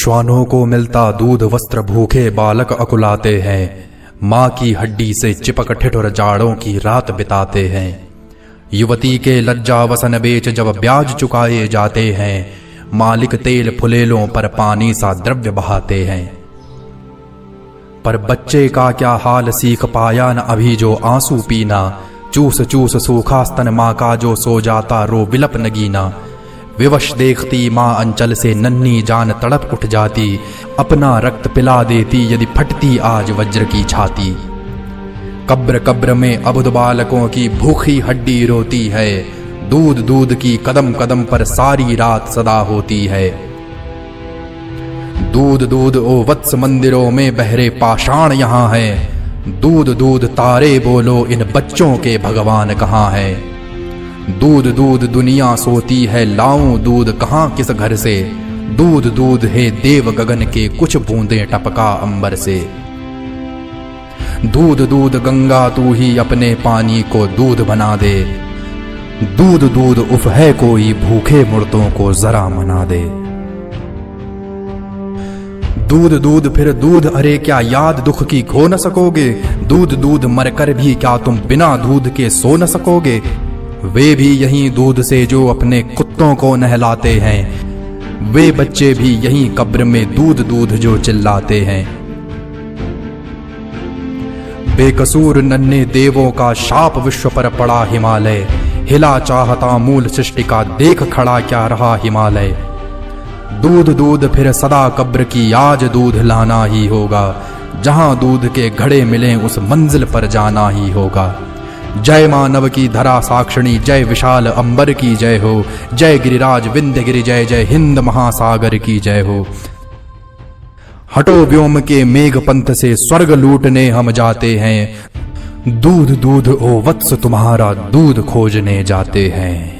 श्वानों को मिलता दूध वस्त्र भूखे बालक अकुलाते हैं। माँ की हड्डी से चिपक ठिठुर जाड़ों की रात बिताते हैं। युवती के लज्जा वसन बेच जब ब्याज चुकाए जाते हैं, मालिक तेल फुलेलों पर पानी सा द्रव्य बहाते हैं। पर बच्चे का क्या हाल सीख पाया न अभी जो आंसू पीना, चूस चूस सूखा स्तन माँ का जो सो जाता रो विलप नगीना। विवश देखती माँ अंचल से नन्ही जान तड़प उठ जाती, अपना रक्त पिला देती यदि फटती आज वज्र की छाती। कब्र कब्र में अबुध बालकों की भूखी हड्डी रोती है, दूध दूध की कदम कदम पर सारी रात सदा होती है। दूध दूध ओ वत्स मंदिरों में बहरे पाषाण यहाँ है, दूध दूध तारे बोलो इन बच्चों के भगवान कहाँ है। दूध दूध दुनिया सोती है लाऊं दूध कहाँ किस घर से, दूध दूध है देव गगन के कुछ बूंदें टपका अंबर से। दूध दूध गंगा तू ही अपने पानी को दूध बना दे, दूध दूध उफ है कोई भूखे मुर्दों को जरा मना दे। दूध दूध फिर दूध अरे क्या याद दुख की खो न सकोगे, दूध दूध मरकर भी क्या तुम बिना दूध के सो न सकोगे। वे भी यही दूध से जो अपने कुत्तों को नहलाते हैं, वे बच्चे भी यही कब्र में दूध दूध जो चिल्लाते हैं। बेकसूर नन्हे देवों का शाप विश्व पर पड़ा हिमालय, हिला चाहता मूल सृष्टि का देख खड़ा क्या रहा हिमालय। दूध दूध फिर सदा कब्र की आज दूध लाना ही होगा, जहां दूध के घड़े मिले उस मंजिल पर जाना ही होगा। जय मानव की धरा साक्षिणी, जय विशाल अंबर की जय हो, जय गिरिराज विंध्यगिरि जय जय हिंद महासागर की जय हो। हटो व्योम के मेघ पंथ से स्वर्ग लूटने हम जाते हैं, दूध दूध ओ वत्स तुम्हारा दूध खोजने जाते हैं।